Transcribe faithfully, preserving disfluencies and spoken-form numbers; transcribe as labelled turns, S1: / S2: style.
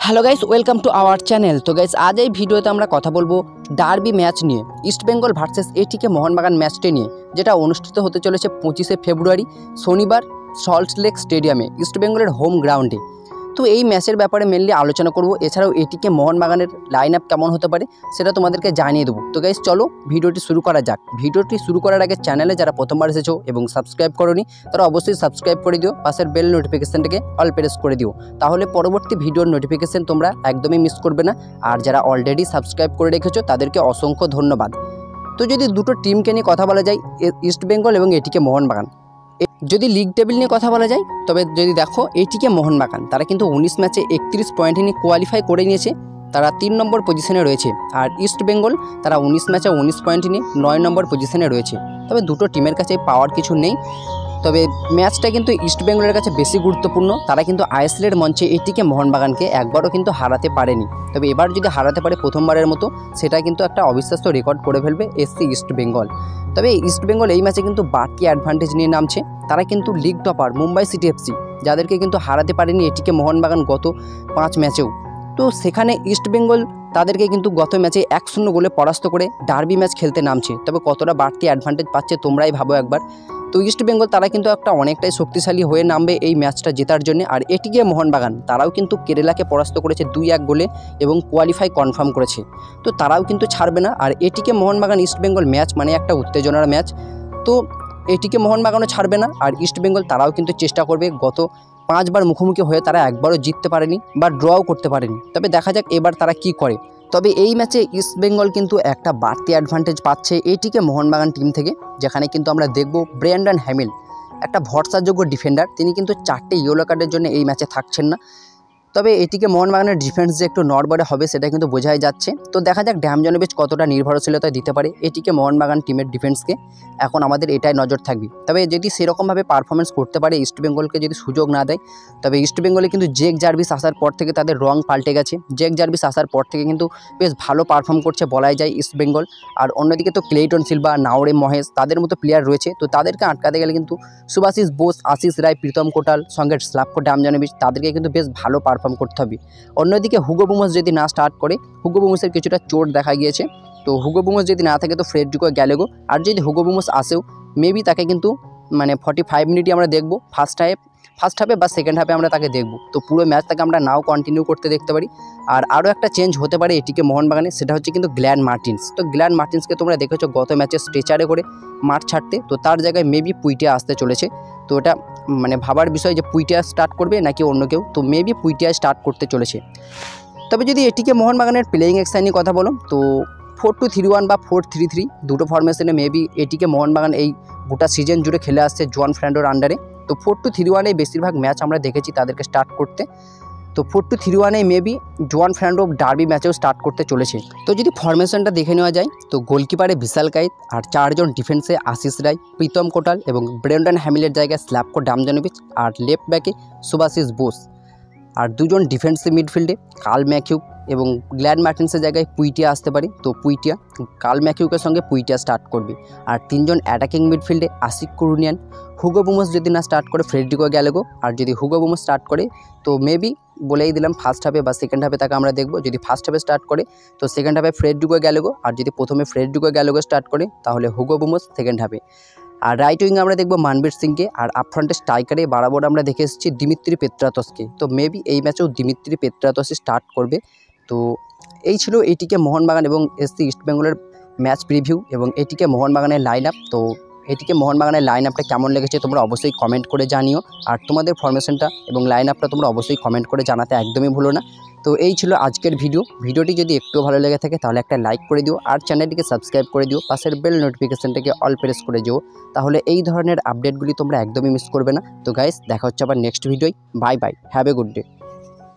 S1: Hello guys, welcome to our channel. তো guys, আজ এই ভিডিওতে আমরা কথা বলবো ডার্বি ম্যাচ নিয়ে, ইস্টবেঙ্গল ভার্সেস এটিকে মোহনবাগান ম্যাচটি নিয়ে, যেটা অনুষ্ঠিত হতে চলেছে পঁচিশে ফেব্রুয়ারি শনিবার সল্টলেক স্টেডিয়ামে, ইস্টবেঙ্গলের হোম গ্রাউন্ডে। তো এই ম্যাচের ব্যাপারে মেনলি আলোচনা করব। এছাড়াও এটিকে মোহনবাগানের লাইন আপ কেমন হতে পারে সেটা তোমাদেরকে জানিয়ে দেবো। তো গাইস, চলো ভিডিওটি শুরু করা যাক। ভিডিওটি শুরু করার আগে চ্যানেলে যারা প্রথমবার এসেছো এবং সাবস্ক্রাইব করোনি তারা অবশ্যই সাবস্ক্রাইব করে দিও, পাশের বেল নোটিফিকেশানটাকে অল প্রেস করে দিও, তাহলে পরবর্তী ভিডিওর নোটিফিকেশান তোমরা একদমই মিস করবে না। আর যারা অলরেডি সাবস্ক্রাইব করে রেখেছো তাদেরকে অসংখ্য ধন্যবাদ। তো যদি দুটো টিমকে নিয়ে কথা বলা যায়, ইস্টবেঙ্গল এবং এটিকে মোহনবাগান, যদি লিগ টেবিল নিয়ে কথা বলা যায়, তবে যদি দেখো এটিকে মোহনবাগান তারা কিন্তু উনিশ ম্যাচে একত্রিশ পয়েন্ট নিয়ে কোয়ালিফাই করে নিয়েছে, তারা তিন নম্বর পজিশনে রয়েছে। আর ইস্টবেঙ্গল তারা উনিশ ম্যাচে উনিশ পয়েন্ট নিয়ে নয় নম্বর পজিশনে রয়েছে। তবে দুটো টিমের কাছে পাওয়ার কিছু নেই, তবে ম্যাচটা কিন্তু ইস্টবেঙ্গলের কাছে বেশি গুরুত্বপূর্ণ। তারা কিন্তু আইএসএলের মঞ্চে এটিকে মোহনবাগানকে একবারও কিন্তু হারাতে পারেনি। তবে এবার যদি হারাতে পারে প্রথমবারের মতো, সেটা কিন্তু একটা অবিশ্বাস্য রেকর্ড করে ফেলবে এসসি ইস্টবেঙ্গল। তবে ইস্টবেঙ্গল এই ম্যাচে কিন্তু বাড়তি অ্যাডভান্টেজ নিয়ে নামছে। তারা কিন্তু league topper Mumbai City FC, যাদেরকে কিন্তু হারাতে পারেনি এটিকে মোহনবাগান গত পাঁচ ম্যাচেও। তো সেখানে ইস্টবেঙ্গল তাদেরকে কিন্তু গত ম্যাচে এক শূন্য গোলে পরাস্ত করে ডার্বি ম্যাচ খেলতে নামছে। তবে কতটা বাড়তি অ্যাডভান্টেজ পাচ্ছে তোমরাই ভাবো একবার। তো ইস্টবেঙ্গল তারা কিন্তু একটা অনেকটাই শক্তিশালী হয়ে নামবে এই ম্যাচটা জেতার জন্য। আর এটিকে মোহনবাগান তারাও কিন্তু কেরালাকে পরাস্ত করেছে দুই এক গোলে এবং কোয়ালিফাই কনফার্ম করেছে, তো তারাও কিন্তু ছাড়বে না। আর এটিকে মোহনবাগান ইস্টবেঙ্গল ম্যাচ মানে একটা উত্তেজনার ম্যাচ, তো এটিকে মোহনবাগানও ছাড়বে না। আর ইস্টবেঙ্গল তারাও কিন্তু চেষ্টা করবে, গত পাঁচবার মুখোমুখি হয়ে তারা একবারও জিততে পারেনি বা ড্রও করতে পারেনি। তবে দেখা যাক এবার তারা কি করে। তবে এই ম্যাচে ইস্টবেঙ্গল কিন্তু একটা বাড়তি অ্যাডভান্টেজ পাচ্ছে এটিকে মোহনবাগান টিম থেকে, যেখানে কিন্তু আমরা দেখব ব্রেন্ডন হ্যামিল, একটা ভরসাযোগ্য ডিফেন্ডার, তিনি কিন্তু চারটে ইয়েলো কার্ডের জন্য এই ম্যাচে থাকছেন না। তবে এটিকে মোহনবাগানের ডিফেন্স যে একটু নড়বড়ে হবে সেটা কিন্তু বোঝাই যাচ্ছে। তো দেখা যাক ড্যামজনোভিচ কতটা নির্ভরশীলতা দিতে পারে এটিকে মোহনবাগান টিমের ডিফেন্সকে, এখন আমাদের এটাই নজর থাকবে। তবে যদি সেরকমভাবে পারফরমেন্স করতে পারে, ইস্টবেঙ্গলকে যদি সুযোগ না দেয়, তবে ইস্টবেঙ্গলে কিন্তু জেক জার্ভিস আসার পর থেকে তাদের রং পাল্টে গেছে। জেক জার্ভিস আসার পর থেকে কিন্তু বেশ ভালো পারফর্ম করছে বলাই যায় ইস্টবেঙ্গল। আর অন্যদিকে তো ক্লেইটন সিলভা, নাওরে মহেশ, তাদের মতো প্লেয়ার রয়েছে, তো তাদেরকে আটকাতে গেলে কিন্তু সুভাশিস বোস, আশিস রায়, প্রীতম কোটাল, সঙ্গে স্লাভকো ড্যামজনোভিচ, তাদেরকে কিন্তু বেশ ভালো পারফর্ম করতে হবে। অন্যদিকে হুগো বুমস যদি না স্টার্ট করে, হুগো বুমসের কিছুটা চোট দেখা গিয়েছে, তো হুগো বুমস যদি না থাকে তো ফ্রেডরিকো গ্যালেগো। আর যদি হুগো বুমস আসেও, মেবি তাকে কিন্তু মানে ফর্টি ফাইভ মিনিটই আমরা দেখবো ফার্স্ট হাফে ফার্স্ট হাফে বা সেকেন্ড হাফে আমরা তাকে দেখব। তো পুরো ম্যাচটাকে আমরা নাও কন্টিনিউ করতে দেখতে পারি। আর আরও একটা চেঞ্জ হতে পারে এটিকে মোহনবাগানে, সেটা হচ্ছে কিন্তু গ্ল্যান মার্টিন্স। তো গ্ল্যান মার্টিন্সকে তোমরা দেখেছো গত ম্যাচে স্ট্রেচারে করে মাঠ ছাড়তে, তো তার জায়গায় মেবি পুইটিয়া আসতে চলেছে। তো এটা মানে ভাবার বিষয় যে পুইটিয়া স্টার্ট করবে নাকি অন্য কেউ, তো মেবি পুইটিয়া স্টার্ট করতে চলেছে। তবে যদি এটিকে মোহনবাগানের প্লেয়িং এক্সাইন নিয়ে কথা বলো, তো ফোর টু থ্রি ওয়ান বা ফোর থ্রি থ্রি দুটো ফরমেশনে মেবি এটিকে মোহনবাগান এই গোটা সিজন জুড়ে খেলে আসছে জোয়ান ফ্র্যান্ডোর আন্ডারে। তো ফোর টু থ্রি ওয়ানে বেশিরভাগ ম্যাচ আমরা দেখেছি তাদেরকে স্টার্ট করতে। তো ফোর টু থ্রি ওয়ানে মেবি জোয়ান ফ্র্যান্ডো ডার্বি ম্যাচেও স্টার্ট করতে চলেছে। তো যদি ফরমেশনটা দেখে নেওয়া যায়, তো গোলকিপারে বিশাল কাইত, আর চারজন ডিফেন্সে আশিস রায়, প্রীতম কোটাল এবং ব্রেন্ডন হ্যামিলের জায়গায় স্ল্যাভকো ড্যামজনোভিচ, আর লেফট ব্যাকে সুভাশিস বোস, আর দুজন ডিফেন্সিভ মিডফিল্ডে কার্ল ম্যাকিউক এবং গ্ল্যান মার্টিন্সের জায়গায় পুইটিয়া আসতে পারে। তো পুইটিয়া কার্ল ম্যাকিউকের সঙ্গে পুইটিয়া স্টার্ট করবে। আর তিনজন অ্যাটাকিং মিডফিল্ডে আশিক কুরুনিয়ান, হুগো বুমস যদি না স্টার্ট করে ফ্রেডরিকো গ্যালেগো, আর যদি হুগো বুমস স্টার্ট করে তো মেবি বলেই দিলাম ফার্স্ট হাফে বা সেকেন্ড হাফে তাকে আমরা দেখব। যদি ফার্স্ট হাফে স্টার্ট করে তো সেকেন্ড হাফে ফ্রেডরিকো গ্যালেগো, আর যদি প্রথমে ফ্রেডরিকো গ্যালেগো স্টার্ট করে তাহলে হুগো বুমস সেকেন্ড হাফে। আর রাইট উইংয়ে আমরা দেখব মানবীর সিংকে, আর আপফ্রন্টে স্ট্রাইকারে বরাবর আমরা দেখে এসেছি দিমিত্রি পেত্রাতসকে। তো মেবি এই ম্যাচেও দিমিত্রি পেত্রাতসই স্টার্ট করবে। তো এই ছিল এটিকে মোহনবাগান এবং এসসি ইস্টবেঙ্গলের ম্যাচ প্রিভিউ এবং এটিকে মোহনবাগানের লাইন আপ। তো এটিকে মোহনবাগানের লাইন আপটা কেমন লেগেছে তোমরা অবশ্যই কমেন্ট করে জানিও। আর তোমাদের ফরমেশনটা এবং লাইন আপটা তোমরা অবশ্যই কমেন্ট করে জানাতে একদমই ভুলো না। তো এই ছিল আজকের ভিডিও। ভিডিওটি যদি একটু ভালো লেগে থাকে তাহলে একটা লাইক করে দিও, আর চ্যানেলটিকে সাবস্ক্রাইব করে দিও, পাশের বেল নোটিফিকেশানটাকে অল প্রেস করে দিও, তাহলে এই ধরনের আপডেটগুলি তোমরা একদমই মিস করবে না। তো গাইস, দেখা হচ্ছে আবার নেক্সট ভিডিওয়। Bye bye, have a good day.